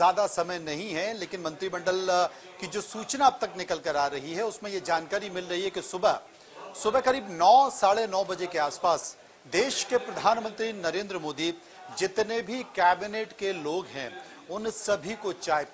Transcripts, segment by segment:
ज्यादा समय नहीं है, लेकिन मंत्रिमंडल की जो सूचना अब तक निकल कर आ रही है उसमें ये जानकारी मिल रही है कि सुबह करीब 9, साढ़े 9 बजे के आसपास देश के प्रधानमंत्री नरेंद्र मोदी जितने भी कैबिनेट के लोग हैं उन सभी को चाय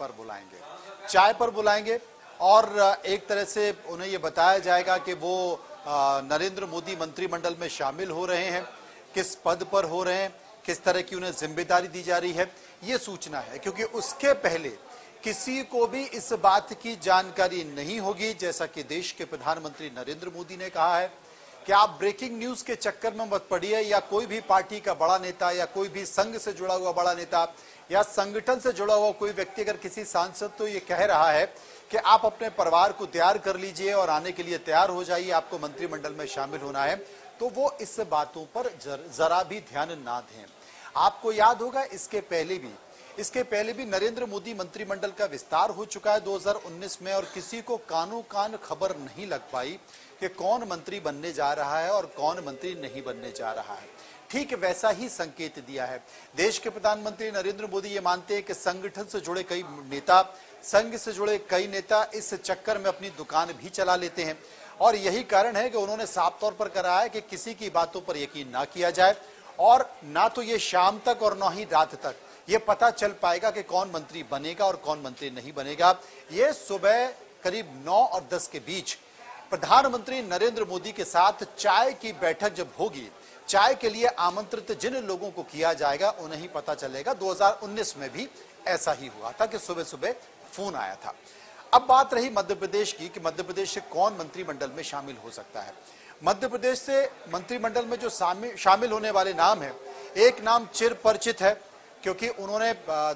पर बुलाएंगे और एक तरह से उन्हें ये बताया जाएगा कि वो नरेंद्र मोदी मंत्रिमंडल में शामिल हो रहे हैं, किस पद पर हो रहे हैं, किस तरह की उन्हें जिम्मेदारी दी जा रही है, ये सूचना है। क्योंकि उसके पहले किसी को भी इस बात की जानकारी नहीं होगी, जैसा कि देश के प्रधानमंत्री नरेंद्र मोदी ने कहा है कि आप ब्रेकिंग न्यूज के चक्कर में मत पड़िए, या कोई भी पार्टी का बड़ा नेता या कोई भी संघ से जुड़ा हुआ बड़ा नेता या संगठन से जुड़ा हुआ कोई व्यक्ति अगर किसी सांसद तो ये कह रहा है कि आप अपने परिवार को तैयार कर लीजिए और आने के लिए तैयार हो जाइए, आपको मंत्रिमंडल में शामिल होना है, तो वो इस बातों पर जरा भी ध्यान ना दें। आपको याद होगा इसके पहले भी नरेंद्र मोदी मंत्रिमंडल का विस्तार हो चुका है 2019 में, और किसी को कानो कान खबर नहीं लग पाई कि कौन मंत्री बनने जा रहा है और कौन मंत्री नहीं बनने जा रहा है। ठीक वैसा ही संकेत दिया है। देश के प्रधानमंत्री नरेंद्र मोदी ये मानते हैं कि संगठन से जुड़े कई नेता, संघ से जुड़े कई नेता इस चक्कर में अपनी दुकान भी चला लेते हैं, और यही कारण है कि उन्होंने साफ तौर पर कहा है कि किसी की बातों पर यकीन ना किया जाए, और ना तो ये शाम तक और ना ही रात तक ये पता चल पाएगा कि कौन मंत्री बनेगा और कौन मंत्री नहीं बनेगा। ये सुबह करीब 9 और 10 के बीच प्रधानमंत्री नरेंद्र मोदी के साथ चाय की बैठक जब होगी, चाय के लिए आमंत्रित जिन लोगों को किया जाएगा उन्हें ही पता चलेगा। 2019 में भी ऐसा ही हुआ था कि सुबह सुबह फोन आया था। अब बात रही मध्य प्रदेश की कि मध्य प्रदेश से कौन मंत्रिमंडल में शामिल हो सकता है। मध्य प्रदेश से मंत्रिमंडल में जो शामिल होने वाले नाम है, एक नाम चिर परिचित है क्योंकि उन्होंने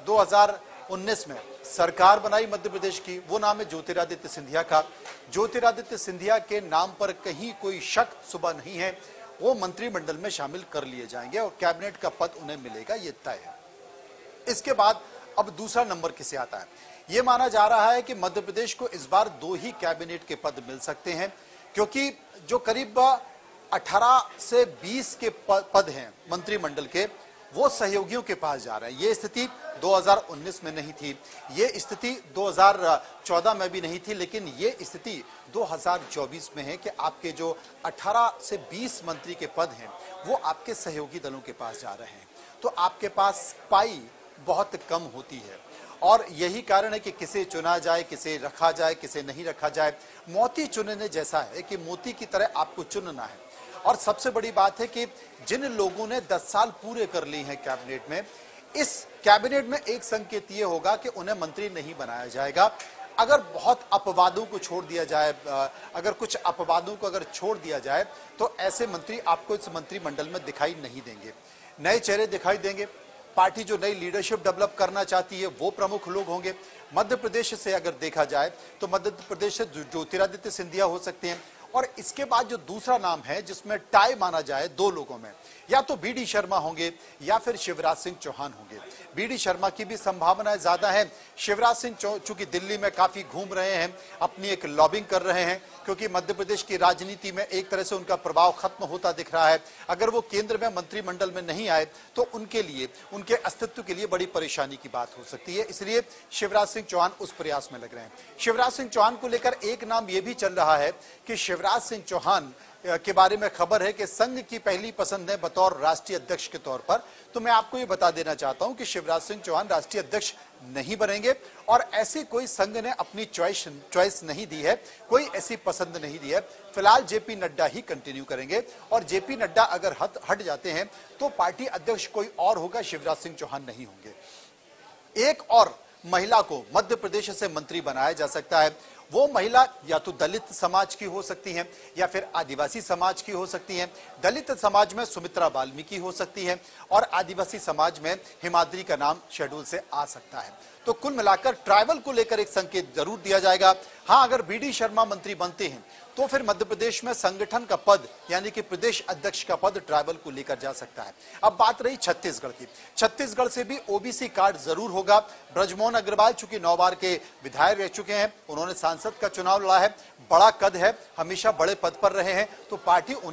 2019 में सरकार बनाई मध्य प्रदेश की, वो नाम है ज्योतिरादित्य सिंधिया का। ज्योतिरादित्य सिंधिया के नाम पर कहीं कोई शक सुबह नहीं है, वो मंत्रिमंडल में शामिल कर लिए जाएंगे और कैबिनेट का पद उन्हें मिलेगा, ये तय है। इसके बाद अब दूसरा नंबर किसे आता है? ये माना जा रहा है कि मध्य प्रदेश को इस बार 2 ही कैबिनेट के पद मिल सकते हैं, क्योंकि जो करीब 18 से 20 के पद हैं मंत्रिमंडल के, वो सहयोगियों के पास जा रहे हैं। ये स्थिति 2019 में नहीं थी, ये स्थिति 2014 में भी नहीं थी, लेकिन ये स्थिति 2024 में है कि आपके जो 18 से 20 मंत्री के पद हैं वो आपके सहयोगी दलों के पास जा रहे हैं। तो आपके पास पाई बहुत कम होती है, और यही कारण है कि किसे चुना जाए, किसे रखा जाए, किसे नहीं रखा जाए। मोती चुनने जैसा है कि मोती की तरह आपको चुनना है। और सबसे बड़ी बात है कि जिन लोगों ने 10 साल पूरे कर लिए हैं कैबिनेट में, इस कैबिनेट में एक संकेत ये होगा कि उन्हें मंत्री नहीं बनाया जाएगा। अगर बहुत अपवादों को छोड़ दिया जाए, अगर कुछ अपवादों को अगर छोड़ दिया जाए, तो ऐसे मंत्री आपको इस मंत्रिमंडल में दिखाई नहीं देंगे। नए चेहरे दिखाई देंगे, पार्टी जो नई लीडरशिप डेवलप करना चाहती है वो प्रमुख लोग होंगे। मध्य प्रदेश से अगर देखा जाए तो मध्य प्रदेश से ज्योतिरादित्य सिंधिया हो सकते हैं, और इसके बाद जो दूसरा नाम है जिसमें टाई माना जाए 2 लोगों में, या तो बीडी शर्मा होंगे या फिर शिवराज सिंह चौहान होंगे। बीडी शर्मा की भी संभावनाएं ज्यादा है। शिवराज सिंह चूंकि दिल्ली में काफी घूम रहे हैं, अपनी एक लॉबिंग कर रहे हैं, क्योंकि मध्य प्रदेश की राजनीति में एक तरह से उनका प्रभाव खत्म होता दिख रहा है। अगर वो केंद्र में मंत्रिमंडल में नहीं आए तो उनके लिए, उनके अस्तित्व के लिए बड़ी परेशानी की बात हो सकती है। इसलिए शिवराज सिंह चौहान उस प्रयास में लग रहे हैं। शिवराज सिंह चौहान को लेकर एक नाम यह भी चल रहा है कि शिवराज सिंह चौहान के बारे में खबर है कि संघ की पहली पसंद है बतौर राष्ट्रीय अध्यक्ष के तौर पर। तो मैं आपको ये बता देना चाहता हूं कि शिवराज सिंह चौहान राष्ट्रीय अध्यक्ष नहीं बनेंगे, और ऐसी कोई संघ ने अपनी चॉइस नहीं दी है, कोई ऐसी पसंद नहीं दी है। फिलहाल जेपी नड्डा ही कंटिन्यू करेंगे, और जेपी नड्डा अगर हट जाते हैं तो पार्टी अध्यक्ष कोई और होगा, शिवराज सिंह चौहान नहीं होंगे। एक और महिला को मध्य प्रदेश से मंत्री बनाया जा सकता है। वो महिला या तो दलित समाज की हो सकती हैं या फिर आदिवासी समाज की हो सकती हैं। दलित समाज में सुमित्रा वाल्मीकि हो सकती हैं, और आदिवासी समाज में हिमाद्री का नाम शेड्यूल से आ सकता है। तो कुल मिलाकर ट्राइबल को लेकर एक संकेत जरूर दिया जाएगा। हाँ, अगर बीडी शर्मा मंत्री बनते हैं तो फिर मध्य प्रदेश में संगठन का पद यानी कि प्रदेश अध्यक्ष का पद ट्राइबल को लेकर जा सकता है। अब बात रही छत्तीसगढ़ की। छत्तीसगढ़ से भी ओबीसी कार्ड जरूर होगा। ब्रजमोहन अग्रवाल चूंकि 9 बार के विधायक रह चुके हैं, उन्होंने सांसद का चुनाव लड़ा है, बड़ा कद है, हमेशा बड़े पद पर रहे हैं, तो पार्टी उन्हें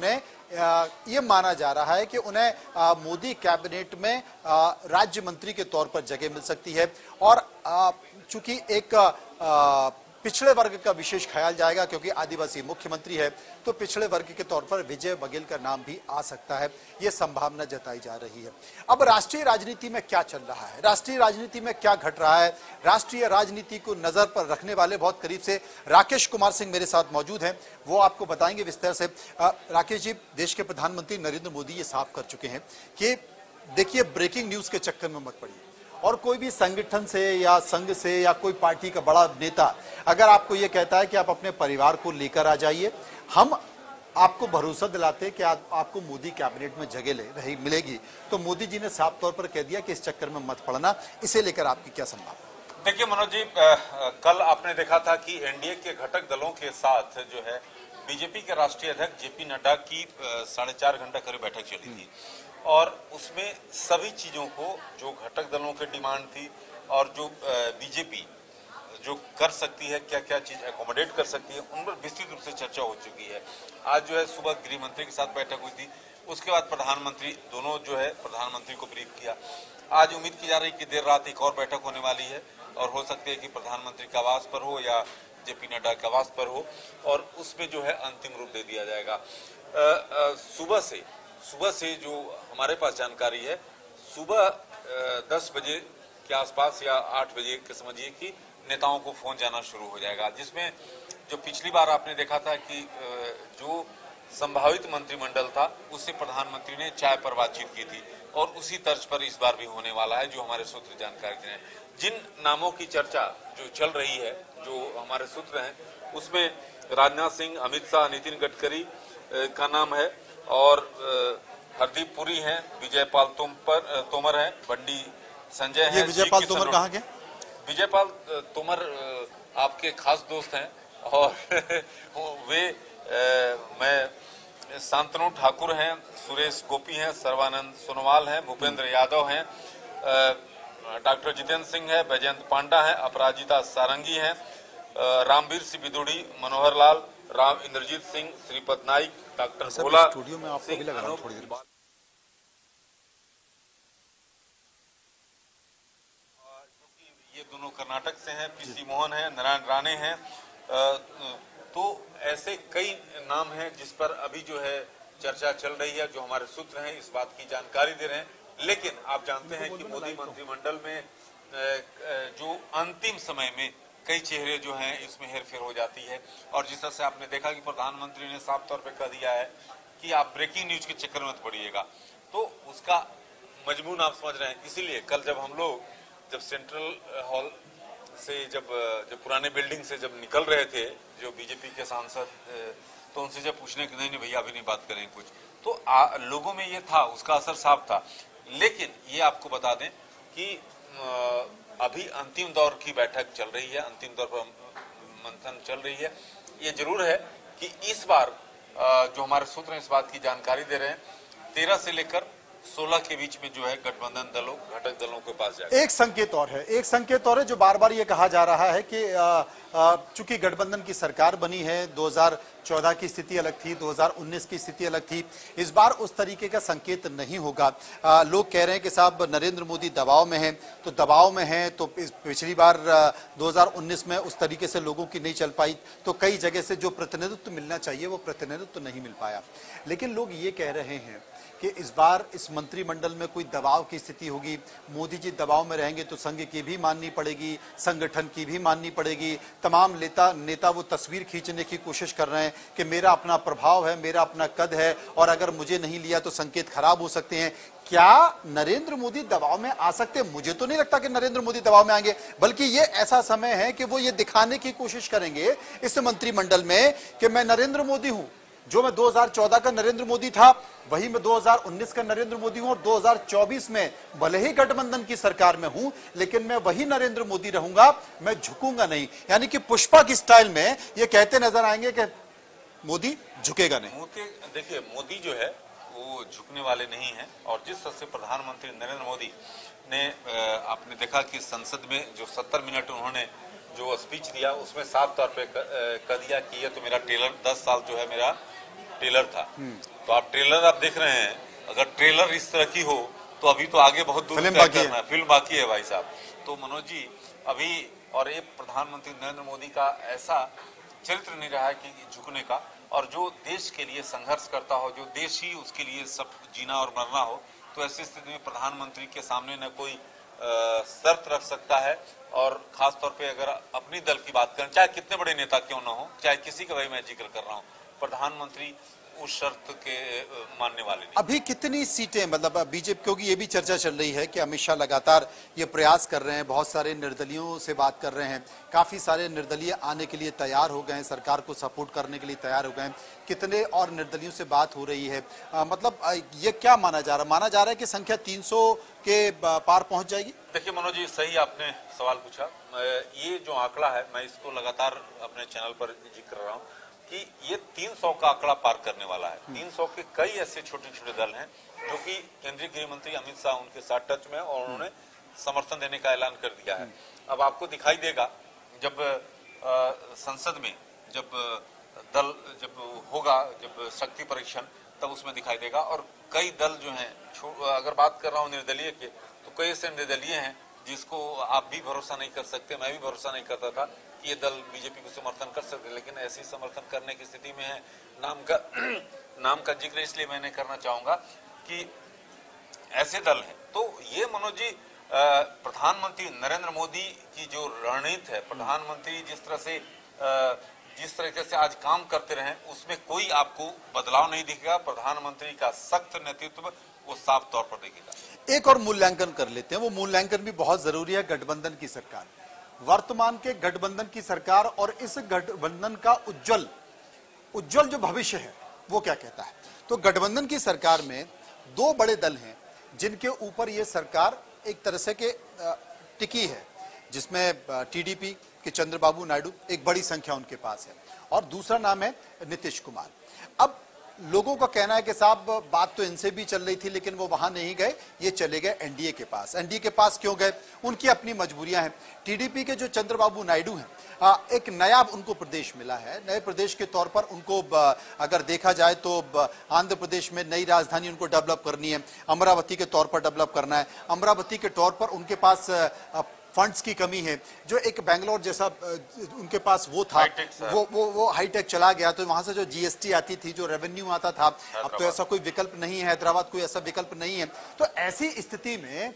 ये माना जा रहा है कि उन्हें मोदी कैबिनेट में राज्य मंत्री के तौर पर जगह मिल सकती है। और चूंकि एक पिछड़े वर्ग का विशेष ख्याल जाएगा, क्योंकि आदिवासी मुख्यमंत्री है, तो पिछड़े वर्ग के तौर पर विजय बघेल का नाम भी आ सकता है, ये संभावना जताई जा रही है। अब राष्ट्रीय राजनीति में क्या चल रहा है, राष्ट्रीय राजनीति में क्या घट रहा है, राष्ट्रीय राजनीति को नजर पर रखने वाले बहुत करीब से राकेश कुमार सिंह मेरे साथ मौजूद हैं, वो आपको बताएंगे विस्तार से। राकेश जी, देश के प्रधानमंत्री नरेंद्र मोदी ये साफ कर चुके हैं कि देखिए, ब्रेकिंग न्यूज के चक्कर में मत पड़िए, और कोई भी संगठन से या संघ से या कोई पार्टी का बड़ा नेता अगर आपको यह कहता है कि आप अपने परिवार को लेकर आ जाइए, हम आपको भरोसा दिलाते हैं कि आपको मोदी कैबिनेट में जगह मिलेगी, तो मोदी जी ने साफ तौर पर कह दिया कि इस चक्कर में मत पड़ना। इसे लेकर आपकी क्या संभावना? देखिए मनोज जी, कल आपने देखा था कि एनडीए के घटक दलों के साथ जो है बीजेपी के राष्ट्रीय अध्यक्ष जेपी नड्डा की 4.5 घंटा करीब बैठक चली थी, और उसमें सभी चीजों को, जो घटक दलों की डिमांड थी और जो बीजेपी जो कर सकती है, क्या क्या चीज एकोमोडेट कर सकती है, उन पर विस्तृत रूप से चर्चा हो चुकी है। आज जो है सुबह गृह मंत्री के साथ बैठक हुई थी, उसके बाद प्रधानमंत्री, दोनों जो है प्रधानमंत्री को ब्रीफ किया। आज उम्मीद की जा रही है कि देर रात एक और बैठक होने वाली है, और हो सकती है कि प्रधानमंत्री के आवास पर हो या जेपी नड्डा के आवास पर हो, और उसमें जो है अंतिम रूप दे दिया जाएगा। सुबह से जो हमारे पास जानकारी है, सुबह 10 बजे के आसपास या 8 बजे के समझिए कि नेताओं को फोन जाना शुरू हो जाएगा, जिसमें जो पिछली बार आपने देखा था कि जो संभावित मंत्रिमंडल था उससे प्रधानमंत्री ने चाय पर बातचीत की थी, और उसी तर्ज पर इस बार भी होने वाला है, जो हमारे सूत्र जानकारी दे रहे हैं। जिन नामों की चर्चा जो चल रही है, जो हमारे सूत्र हैं, उसमें राजनाथ सिंह, अमित शाह, नितिन गडकरी का नाम है, और हरदीप पुरी हैं, विजयपाल तोमर हैं, बंडी संजय हैं। विजयपाल तोमर कहाँ के? विजयपाल तोमर आपके खास दोस्त हैं, और वे मैं शांतनु ठाकुर हैं, सुरेश गोपी हैं, सर्वानंद सोनोवाल हैं, भूपेंद्र यादव हैं, डॉक्टर जितेंद्र सिंह है, बैजयंत पांडा है, अपराजिता सारंगी हैं, रामवीर सिंह बिदुड़ी, मनोहर लाल, राम इंद्रजीत सिंह, श्रीपद नाइक, डॉक्टर भोला स्टूडियो में आपको भी लगा थोड़ी देर बाद। ये दोनों कर्नाटक से हैं, पीसी मोहन है, नारायण राणे हैं, तो ऐसे कई नाम हैं जिस पर अभी जो है चर्चा चल रही है, जो हमारे सूत्र हैं इस बात की जानकारी दे रहे हैं। लेकिन आप जानते हैं कि मोदी मंत्रिमंडल में जो अंतिम समय में कई चेहरे जो हैं इसमें हेरफेर हो जाती है, और जिस तरह से आपने देखा कि प्रधानमंत्री ने साफ तौर पे कह दिया है कि आप ब्रेकिंग न्यूज के चक्कर में मत पड़िएगा, तो उसका मजमून आप समझ रहे हैं। इसीलिए कल जब हम लोग सेंट्रल हॉल से जब पुराने बिल्डिंग से जब निकल रहे थे, जो बीजेपी के सांसद, तो उनसे जब पूछने कि नहीं भैया अभी नहीं बात करें कुछ, तो लोगों में ये था, उसका असर साफ था। लेकिन ये आपको बता दें कि अभी अंतिम दौर की बैठक चल रही है, अंतिम दौर पर मंथन चल रही है। ये जरूर है कि इस बार जो हमारे सूत्र इस बात की जानकारी दे रहे हैं, 13 से लेकर 16 के बीच में जो है गठबंधन दलों, घटक दलों के पास जाएगा। एक संकेत और है जो बार बार ये कहा जा रहा है कि चूंकि गठबंधन की सरकार बनी है, 2014 की स्थिति अलग थी, 2019 की स्थिति अलग थी, इस बार उस तरीके का संकेत नहीं होगा। लोग कह रहे हैं कि साहब नरेंद्र मोदी दबाव में है, तो दबाव में है तो पिछली बार 2019 में उस तरीके से लोगों की नहीं चल पाई, तो कई जगह से जो प्रतिनिधित्व मिलना चाहिए वो प्रतिनिधित्व नहीं मिल पाया। लेकिन लोग ये कह रहे हैं कि इस बार इस मंत्रिमंडल में कोई दबाव की स्थिति होगी, मोदी जी दबाव में रहेंगे तो संघ की भी माननी पड़ेगी, संगठन की भी माननी पड़ेगी। तमाम नेता वो तस्वीर खींचने की कोशिश कर रहे हैं कि मेरा अपना प्रभाव है, मेरा अपना कद है, और अगर मुझे नहीं लिया तो संकेत खराब हो सकते हैं। क्या नरेंद्र मोदी दबाव में आ सकते हैं? मुझे तो नहीं लगता कि नरेंद्र मोदी दबाव में आएंगे, बल्कि ये ऐसा समय है कि वो ये दिखाने की कोशिश करेंगे इस मंत्रिमंडल में कि मैं नरेंद्र मोदी हूं, जो मैं 2014 का नरेंद्र मोदी था वही मैं 2019 का नरेंद्र मोदी हूं, और 2024 में भले ही गठबंधन की सरकार में हूं, लेकिन मैं वही नरेंद्र मोदी रहूंगा, मैं झुकूंगा नहीं। यानी कि पुष्पा की स्टाइल में ये कहते नजर आएंगे कि मोदी झुकेगा नहीं। देखिए, मोदी जो है वो झुकने वाले नहीं है, और जिस तरह से प्रधानमंत्री नरेंद्र मोदी ने आपने देखा कि संसद में जो 70 मिनट उन्होंने जो स्पीच दिया, उसमें साफ तौर पे कह दिया कि ये तो मेरा टेलर 10 साल जो है मेरा टेलर था। तो आप ट्रेलर आप देख रहे हैं, अगर ट्रेलर इस तरह की हो तो अभी तो आगे बहुत दूर फिल्म तय बाकी करना है, फिल्म बाकी है भाई साहब। तो मनोज जी अभी, और ये प्रधानमंत्री नरेंद्र मोदी का ऐसा चरित्र नहीं रहा है कि झुकने का, और जो देश के लिए संघर्ष करता हो, जो देश ही उसके लिए सब जीना और मरना हो, तो ऐसी स्थिति में प्रधानमंत्री के सामने न कोई शर्त रख सकता है। और खास तौर पे अगर अपनी दल की बात करें, चाहे कितने बड़े नेता क्यों ना हो, चाहे किसी का भाई मैं जिक्र कर रहा हूँ, प्रधानमंत्री उस शर्त के मानने वाले नहीं। अभी कितनी सीटें, मतलब बीजेपी, क्योंकि ये भी चर्चा चल रही है कि अमित शाह लगातार ये प्रयास कर रहे हैं, बहुत सारे निर्दलियों से बात कर रहे हैं, काफी सारे निर्दलीय आने के लिए तैयार हो गए हैं, सरकार को सपोर्ट करने के लिए तैयार हो गए हैं, कितने और निर्दलियों से बात हो रही है, मतलब ये क्या माना जा रहा है कि संख्या 300 के पार पहुंच जाएगी? देखिए मनोज जी, सही आपने सवाल पूछा। ये जो आंकड़ा है, मैं इसको लगातार अपने चैनल पर जिक्र कर रहा हूँ कि ये 300 का आंकड़ा पार करने वाला है। 300 के कई ऐसे छोटे छोटे दल हैं जो कि केंद्रीय गृह मंत्री अमित शाह उनके साथ टच में, और उन्होंने समर्थन देने का ऐलान कर दिया है। अब आपको दिखाई देगा जब संसद में जब दल जब होगा, जब शक्ति परीक्षण, तब उसमें दिखाई देगा। और कई दल जो हैं, अगर बात कर रहा हूँ निर्दलीय के, तो कई ऐसे निर्दलीय हैं जिसको आप भी भरोसा नहीं कर सकते, मैं भी भरोसा नहीं करता था कि ये दल बीजेपी को समर्थन कर सकते, लेकिन ऐसी समर्थन करने की स्थिति में है। नाम का जिक्र इसलिए मैंने करना चाहूंगा कि ऐसे दल हैं। तो ये मनोज जी, प्रधानमंत्री नरेंद्र मोदी की जो रणनीति है, प्रधानमंत्री जिस तरीके से आज काम करते रहे, उसमें कोई आपको बदलाव नहीं दिखेगा। प्रधानमंत्री का सख्त नेतृत्व वो साफ तौर पर दिखेगा। एक और मूल्यांकन कर लेते हैं, वो मूल्यांकन भी बहुत जरूरी है। गठबंधन की सरकार, वर्तमान के गठबंधन की सरकार और इस गठबंधन का उज्जवल जो भविष्य है वो क्या कहता है? तो गठबंधन की सरकार में दो बड़े दल हैं जिनके ऊपर ये सरकार एक तरह से के टिकी है, जिसमें टीडीपी के चंद्रबाबू नायडू, एक बड़ी संख्या उनके पास है, और दूसरा नाम है नीतीश कुमार। अब लोगों का कहना है कि साहब बात तो इनसे भी चल रही थी लेकिन वो वहां नहीं गए, ये चले गए एनडीए के पास। एनडीए के पास क्यों गए? उनकी अपनी मजबूरियां हैं। टीडीपी के जो चंद्रबाबू नायडू हैं, एक नया उनको प्रदेश मिला है, नए प्रदेश के तौर पर उनको अगर देखा जाए तो आंध्र प्रदेश में नई राजधानी उनको डेवलप करनी है, अमरावती के तौर पर डेवलप करना है। अमरावती के तौर पर उनके पास फंड्स की कमी है, जो एक बेंगलोर जैसा उनके पास वो था, वो हाईटेक चला गया, तो वहां से जो जीएसटी आती थी, जो रेवेन्यू आता था, अब तो ऐसा कोई विकल्प नहीं है, हैदराबाद कोई ऐसा विकल्प नहीं है। तो ऐसी स्थिति में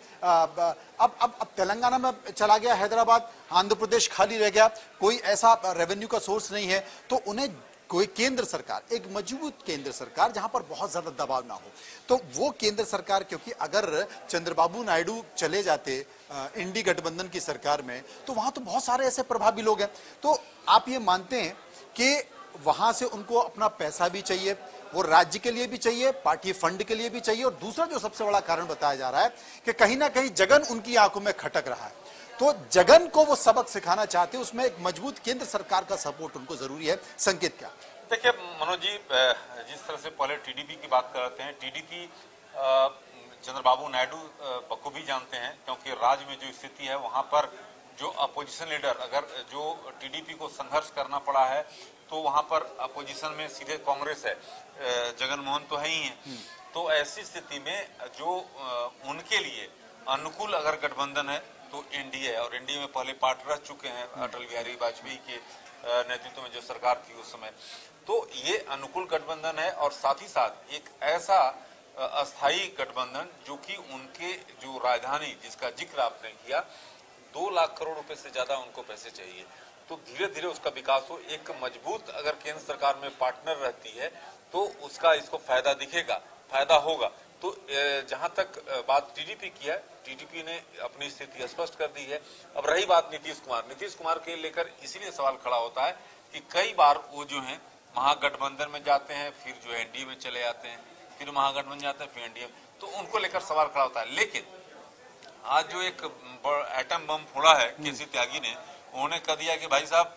अब तेलंगाना में चला गया हैदराबाद, आंध्र प्रदेश खाली रह गया, कोई ऐसा रेवेन्यू का सोर्स नहीं है, तो उन्हें कोई केंद्र सरकार, एक मजबूत केंद्र सरकार जहां पर बहुत ज्यादा दबाव ना हो, तो वो केंद्र सरकार, क्योंकि अगर चंद्रबाबू नायडू चले जाते इंडी गठबंधन की सरकार में, तो वहां तो बहुत सारे ऐसे प्रभावी लोग हैं। तो आप ये मानते हैं कि वहां से उनको अपना पैसा भी चाहिए, वो राज्य के लिए भी चाहिए, पार्टी फंड के लिए भी चाहिए, और दूसरा जो सबसे बड़ा कारण बताया जा रहा है कि कहीं ना कहीं जगन उनकी आंखों में खटक रहा है, तो जगन को वो सबक सिखाना चाहते हैं, उसमें एक मजबूत केंद्र सरकार का सपोर्ट उनको जरूरी है। संकेत क्या? देखिए मनोज जी, जिस तरह से पहले टीडीपी की बात करते हैं, टीडीपी चंद्रबाबू नायडू बखूबी जानते हैं, क्योंकि राज्य में जो स्थिति है वहां पर जो अपोजिशन लीडर, अगर जो टीडीपी को संघर्ष करना पड़ा है, तो वहां पर अपोजिशन में सीधे कांग्रेस है, जगन मोहन तो है ही है। तो ऐसी स्थिति में जो उनके लिए अनुकूल अगर गठबंधन है तो एनडीए है, और एनडीए में पहले पार्ट रह चुके हैं अटल बिहारी वाजपेयी के नेतृत्व में जो सरकार थी उस समय। तो ये अनुकूल गठबंधन है, और साथ ही साथ एक ऐसा अस्थायी गठबंधन जो कि उनके जो राजधानी जिसका जिक्र आपने किया, 2 लाख करोड़ रुपए से ज्यादा उनको पैसे चाहिए, तो धीरे धीरे उसका विकास हो। एक मजबूत अगर केंद्र सरकार में पार्टनर रहती है तो उसका इसको फायदा दिखेगा, फायदा होगा। तो जहां तक बात टीडीपी की है, टीडीपी ने अपनी स्थिति स्पष्ट कर दी है। अब रही बात नीतीश कुमार के लेकर इसीलिए सवाल खड़ा होता है कि कई बार वो जो है महागठबंधन में जाते हैं, फिर जो एनडीए में चले जाते हैं, फिर महागठबंधन जाते हैं, फिर एनडीए, तो उनको लेकर सवाल खड़ा होता है। लेकिन आज जो एक एटम बम फोड़ा है केसी त्यागी ने, उन्होंने कह दिया कि भाई साहब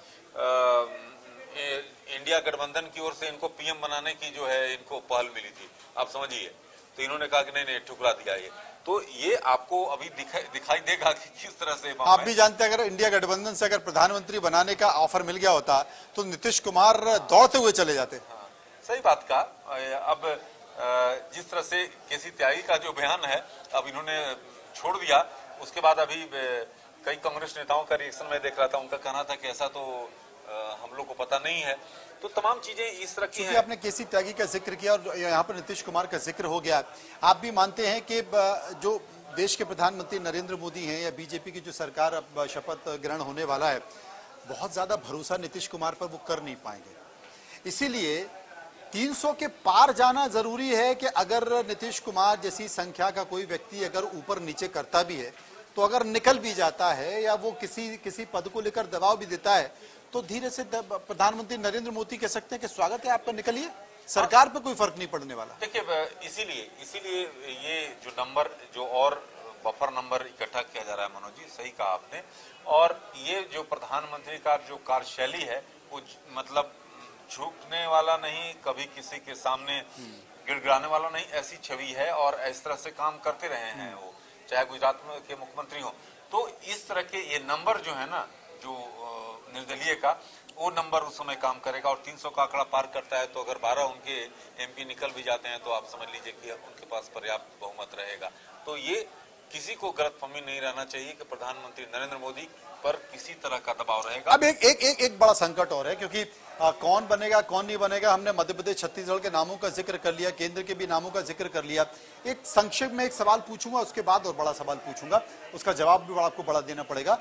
इंडिया गठबंधन की ओर से इनको पीएम बनाने की जो है इनको पहल मिली थी, आप समझिए, तो इन्होंने कहा कि नहीं ठुकरा दिया ये। तो ये आपको अभी दिखाई देगा कि किस तरह से आप भी जानते हैं, अगर इंडिया गठबंधन से अगर प्रधानमंत्री बनाने का ऑफर मिल गया होता तो नीतीश कुमार दौड़ते हुए चले जाते। हाँ, सही बात कहा। अब जिस तरह से केसी त्यागी का जो बयान है अब इन्होंने छोड़ दिया, उसके बाद अभी कई कांग्रेस नेताओं का रिएक्शन मैं देख रहा था, उनका कहना था कि ऐसा तो हम लोग को पता नहीं है। तो तमाम चीजें इस तरह की हैं। आपने केसी त्यागी का जिक्र किया और यहाँ पर नीतीश कुमार का जिक्र हो गया, आप भी मानते हैं कि जो देश के प्रधानमंत्री नरेंद्र मोदी हैं या बीजेपी की जो सरकार अब शपथ ग्रहण होने वाला है, बहुत ज्यादा भरोसा नीतीश कुमार पर वो कर नहीं पाएंगे, इसीलिए 300 के पार जाना जरूरी है कि अगर नीतीश कुमार जैसी संख्या का कोई व्यक्ति अगर ऊपर नीचे करता भी है, तो अगर निकल भी जाता है या वो किसी पद को लेकर दबाव भी देता है, तो धीरे से प्रधानमंत्री नरेंद्र मोदी कह सकते हैं कि स्वागत है आपका, निकलिए, सरकार पे कोई फर्क नहीं पड़ने वाला। देखिए इसीलिए ये जो नंबर जो और बफर नंबर इकट्ठा किया जा रहा है, मनोज जी सही कहा आपने, और ये जो प्रधानमंत्री का जो कार्यशैली है वो मतलब झुकने वाला नहीं, कभी किसी के सामने गिड़गिड़ाने वाला नहीं, ऐसी छवि है और इस तरह से काम करते रहे हैं वो, चाहे गुजरात में के मुख्यमंत्री हो। तो इस तरह के ये नंबर जो है ना, जो निर्दलीय का, वो नंबर उस समय काम करेगा और 300 का आंकड़ा पार करता है तो अगर 12 उनके एमपी निकल भी जाते हैं तो आप समझ लीजिए कि उनके पास पर्याप्त बहुमत रहेगा। तो ये किसी को गलतफहमी नहीं रहना चाहिए कि प्रधानमंत्री नरेंद्र मोदी पर किसी तरह का दबाव रहेगा। अब एक बड़ा संकट और है, क्योंकि कौन बनेगा कौन नहीं बनेगा, हमने मध्य प्रदेश छत्तीसगढ़ के नामों का जिक्र कर लिया, केंद्र के भी नामों का जिक्र कर लिया। एक संक्षेप में एक सवाल पूछूंगा, उसके बाद और बड़ा सवाल पूछूंगा, उसका जवाब भी आपको बड़ा देना पड़ेगा।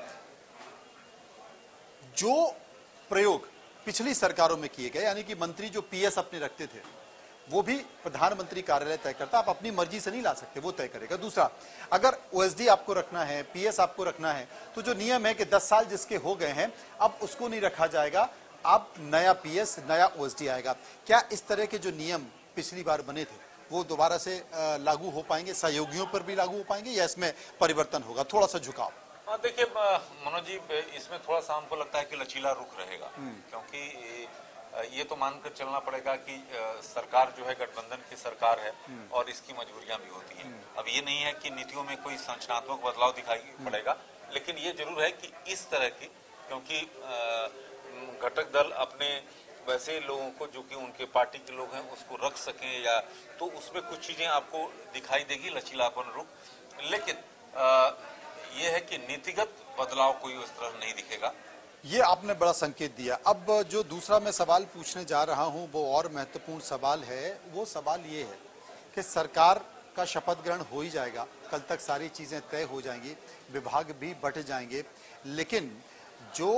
जो प्रयोग पिछली सरकारों में किए गए, यानी कि मंत्री जो पीएस अपने रखते थे, वो भी प्रधानमंत्री कार्यालय तय करता, आप अपनी मर्जी से नहीं ला सकते, वो तय करेगा। दूसरा, अगर ओएसडी आपको रखना है, पीएस आपको रखना है, तो जो नियम है कि 10 साल जिसके हो गए हैं अब उसको नहीं रखा जाएगा, अब नया पीएस नया ओएसडी आएगा। क्या इस तरह के जो नियम पिछली बार बने थे वो दोबारा से लागू हो पाएंगे, सहयोगियों पर भी लागू हो पाएंगे, या इसमें परिवर्तन होगा, थोड़ा सा झुकाव? हाँ देखिए मनोज जी, इसमें थोड़ा सा हमको लगता है कि लचीला रुख रहेगा, क्योंकि ये तो मानकर चलना पड़ेगा कि सरकार जो है गठबंधन की सरकार है और इसकी मजबूरियां भी होती हैं। अब ये नहीं है कि नीतियों में कोई संरचनात्मक बदलाव दिखाई पड़ेगा, लेकिन ये जरूर है कि इस तरह की, क्योंकि घटक दल अपने वैसे लोगों को जो कि उनके पार्टी के लोग हैं उसको रख सकें, या तो उसमें कुछ चीजें आपको दिखाई देगी लचीलापन रुख, लेकिन ये है कि नीतिगत बदलाव कोई उस तरह नहीं दिखेगा। ये आपने बड़ा संकेत दिया। अब जो दूसरा मैं सवाल पूछने जा रहा हूं वो और महत्वपूर्ण सवाल है। वो सवाल ये है कि सरकार का शपथ ग्रहण हो ही जाएगा, कल तक सारी चीजें तय हो जाएंगी, विभाग भी बंट जाएंगे, लेकिन जो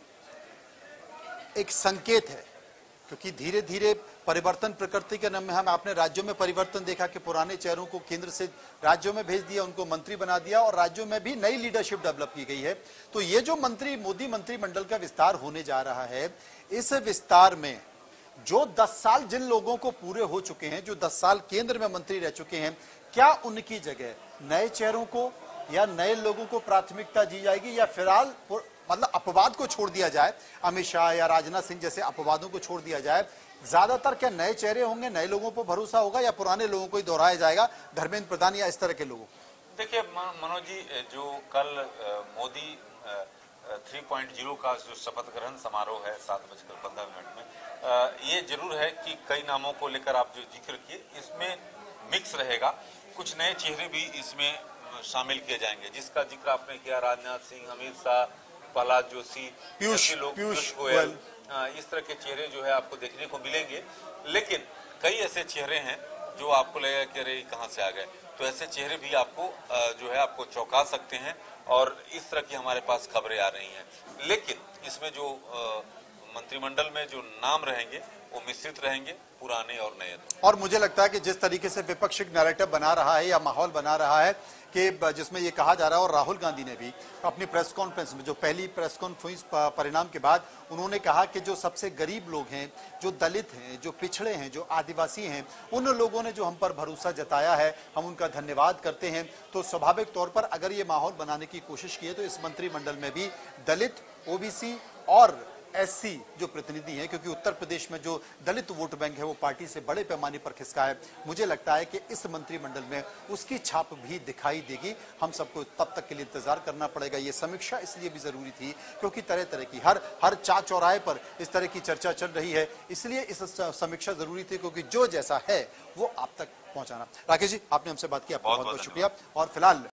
एक संकेत है, क्योंकि धीरे धीरे परिवर्तन प्रकृति के नाम में हम अपने राज्यों में परिवर्तन देखा कि पुराने चेहरों को केंद्र से राज्यों में भेज दिया, उनको मंत्री बना दिया और राज्यों में भी नई लीडरशिप डेवलप की गई है। तो ये जो मोदी मंत्रिमंडल का विस्तार होने जा रहा है, इस विस्तार में जो 10 साल जिन लोगों को पूरे हो चुके हैं, जो 10 साल केंद्र में मंत्री रह चुके हैं, क्या उनकी जगह नए चेहरों को या नए लोगों को प्राथमिकता दी जाएगी, या फिलहाल मतलब अपवाद को छोड़ दिया जाए, अमित शाह या राजनाथ सिंह जैसे अपवादों को छोड़ दिया जाए? ज्यादातर क्या नए चेहरे होंगे, नए लोगों पर भरोसा होगा, या पुराने लोगों को ही दोहराया जाएगा, धर्मेंद्र प्रधान या इस तरह के लोगों? देखिए मनोज जी, जो कल मोदी 3.0 का जो शपथ ग्रहण समारोह है 7:15 में, ये जरूर है कि कई नामों को लेकर आप जो जिक्र किए, इसमें मिक्स रहेगा, कुछ नए चेहरे भी इसमें शामिल किए जाएंगे, जिसका जिक्र आपने किया, राजनाथ सिंह, अमित शाह, प्रहलाद जोशी, पीयूष गोयल, इस तरह के चेहरे जो है आपको देखने को मिलेंगे। लेकिन कई ऐसे चेहरे हैं जो आपको लगेगा कि अरे कहां से आ गए, तो ऐसे चेहरे भी आपको जो है आपको चौंका सकते हैं, और इस तरह की हमारे पास खबरें आ रही हैं। लेकिन इसमें जो मंत्रिमंडल में जो नाम रहेंगे वो मिश्रित रहेंगे, पुराने और नए। और मुझे लगता है कि जिस तरीके से विपक्ष नैरेटिव बना रहा है या माहौल बना रहा है कि जिसमें ये कहा जा रहा है, और राहुल गांधी ने भी अपनी प्रेस कॉन्फ्रेंस में, जो पहली प्रेस कॉन्फ्रेंस परिणाम के बाद उन्होंने कहा कि जो सबसे गरीब लोग हैं, जो दलित हैं, जो पिछड़े हैं, जो आदिवासी हैं, उन लोगों ने जो हम पर भरोसा जताया है, हम उनका धन्यवाद करते हैं। तो स्वाभाविक तौर पर अगर ये माहौल बनाने की कोशिश की है तो इस मंत्रिमंडल में भी दलित, ओबीसी और एससी जो प्रतिनिधि हैं, क्योंकि उत्तर प्रदेश में जो दलित वोट बैंक है वो पार्टी से बड़े पैमाने पर खिसका है, मुझे लगता है कि इस मंत्रिमंडल में उसकी छाप भी दिखाई देगी। हम सबको तब तक के लिए इंतजार करना पड़ेगा। ये समीक्षा इसलिए भी जरूरी थी क्योंकि तरह तरह की हर चार चौराहे पर इस तरह की चर्चा चल रही है, इसलिए इस समीक्षा जरूरी थी, क्योंकि जो जैसा है वो आप तक पहुंचाना। राकेश जी, आपने हमसे बात की, आपका बहुत बहुत शुक्रिया। और फिलहाल